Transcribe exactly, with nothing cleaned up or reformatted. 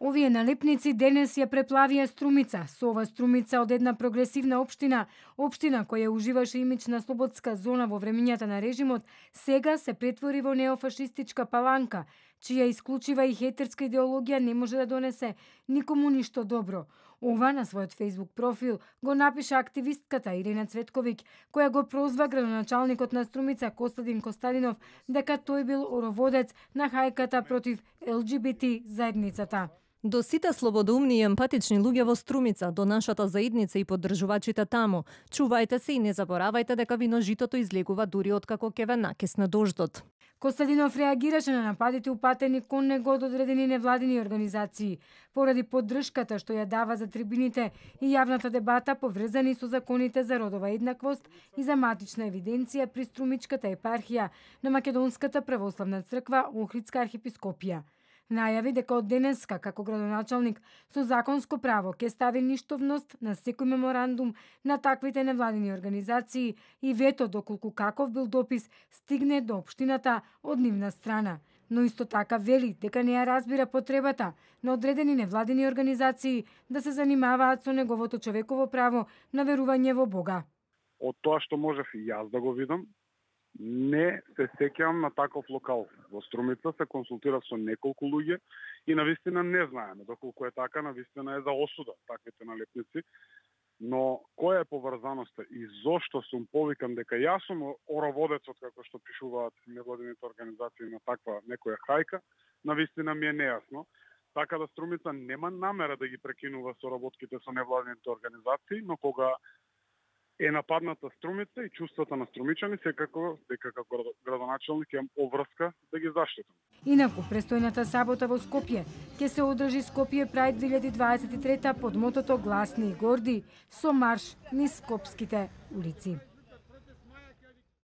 Овие налепници денес ја преплавија Струмица. Со ова Струмица од една прогресивна општина, општина која уживаше имидж на слободска зона во времењата на режимот, сега се претвори во неофашистичка паланка, чија исклучива и хетерска идеологија не може да донесе никому ништо добро. Ова на својот Facebook профил го напиша активистката Ирина Цветковиќ, која го прозва градоначалникот на Струмица Костадин Костадинов дека тој бил ороводец на хајката против Ел Џи Би Ти заедницата. До сите слободоумни и емпатични луѓе во Струмица, до нашата заедница и поддржувачите таму, чувајте се и не заборавајте дека виножитото излегува дури откако ќе ве накисне дождот. Костадинов реагираше на нападите упатени кон него од одредени невладини организации, поради поддршката што ја дава за трибините и јавната дебата поврзани со законите за родова еднаквост и за матична евиденција при Струмичката епархија на Македонската православна црква Охридска архиепископија. Најави дека од денеска, како градоначалник, со законско право ќе стави ништовност на секој меморандум на таквите невладини организации и вето доколку каков бил допис стигне до општината од нивна страна. Но исто така вели дека не ја разбира потребата на одредени невладини организации да се занимаваат со неговото човеково право на верување во Бога. Од тоа што можев и јас да го видам, не се сеќавам на таков локал. Во Струмица се консултирав со неколку луѓе и навистина не знаеме доколку е така, навистина е за осуда таквите налепници. Но која е поврзаноста и зошто сум повикан дека јас сум ороводецот, како што пишуваат невладините организации на таква некоја хајка, навистина ми е нејасно. Така да Струмица нема намера да ги прекинува соработките со невладините организации, но кога е нападната Струмица и чувствата на струмичани, секако дека како градоначалник имам обврска да ги заштитам. Инаку, престојната сабота во Скопје ќе се одржи Скопје Прајд две илјади дваесет и трета под мотото Гласни и горди со марш низ скопските улици.